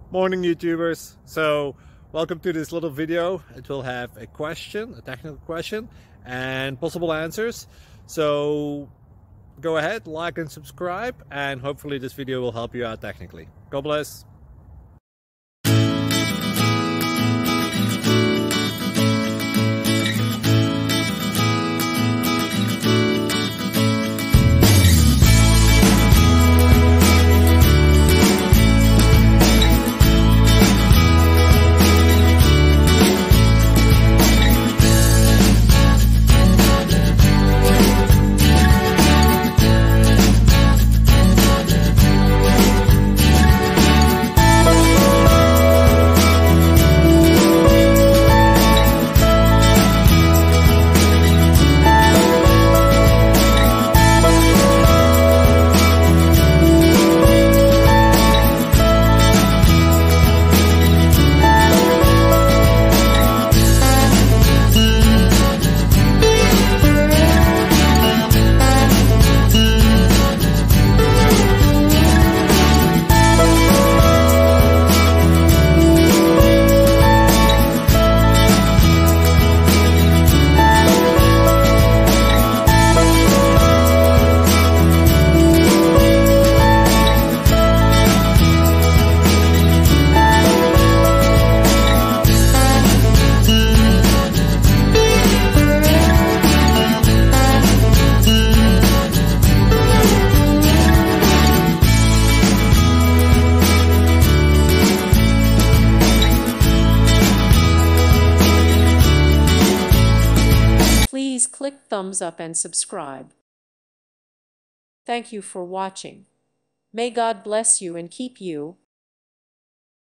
Morning YouTubers. So welcome to this little video. It will have a question, a technical question, and possible answers. So go ahead, like and subscribe, and hopefully this video will help you out technically. God bless. Please click thumbs up and subscribe. Thank you for watching. May God bless you and keep you.